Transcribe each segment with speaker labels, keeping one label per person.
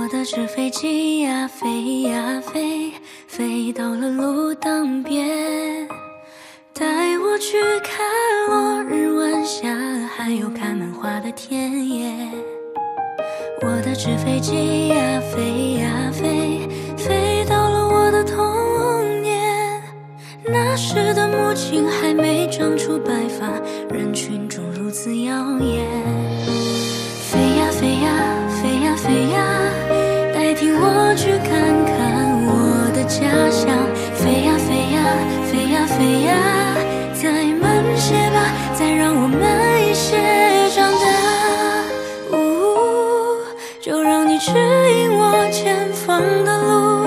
Speaker 1: 的纸飞机呀飞呀飞，飞到了路当边，带我去看落日晚霞，还有开满花的田野。我的纸飞机呀飞呀飞，飞到了我的童年，那时的母亲还没长出白发，人群中如此耀眼。飞呀飞呀飞呀飞呀，代替我去看看我的家乡。飞呀飞呀飞呀飞呀，再慢些吧，再让我慢一些长大。就让你指引我前方的路。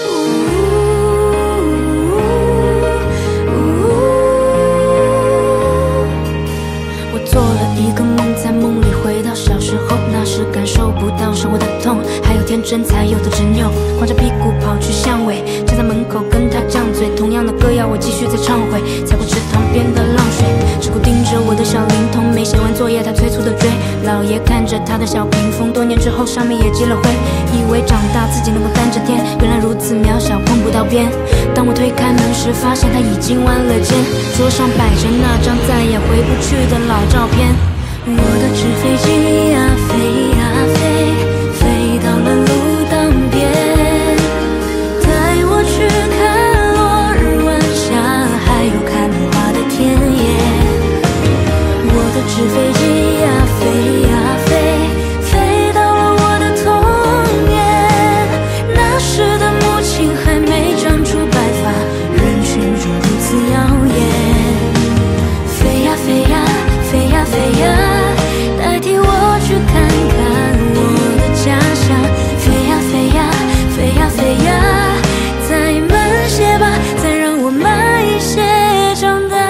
Speaker 1: 我做了一个梦，在梦里回到小时候，那时感受不到生活的痛，还有天真才有的执拗。光着屁股跑去巷尾，站在门口跟他犟嘴，同样的歌谣我继续在唱回，踩过池塘边的浪水，只顾盯着我的小灵通，没写完作业他催促的追。老爷看着他的小屏风，多年之后上面也积了灰，以为长大自己能够担着天，原来如此渺小，碰不到边。当我推开门时，发现他已经弯了肩，桌上摆着那张再也回不去的老照片。我的纸飞机呀飞呀飞，飞到了路当边，带我去看落日晚霞，还有开满花的田野。我的纸飞机呀飞呀飞，飞到了我的童年，那时的母亲还没长出白发，人群中如此耀眼。飞呀飞呀飞呀飞呀，代替我去看看我的家乡。飞呀飞呀飞呀飞呀，再慢些吧，再让我慢一些长大。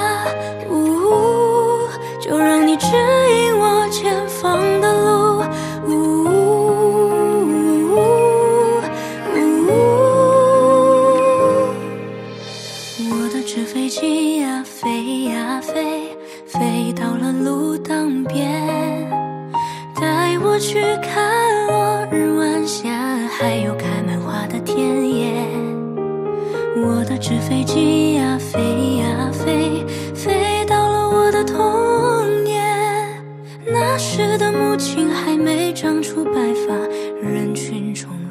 Speaker 1: 就让你指引我前方的路。我的纸飞机呀飞呀飞，飞到了路当边，带我去看落日晚霞，还有开满花的田野。我的纸飞机呀飞呀飞，飞到了我的童年，那时的母亲还没长出白发，人群中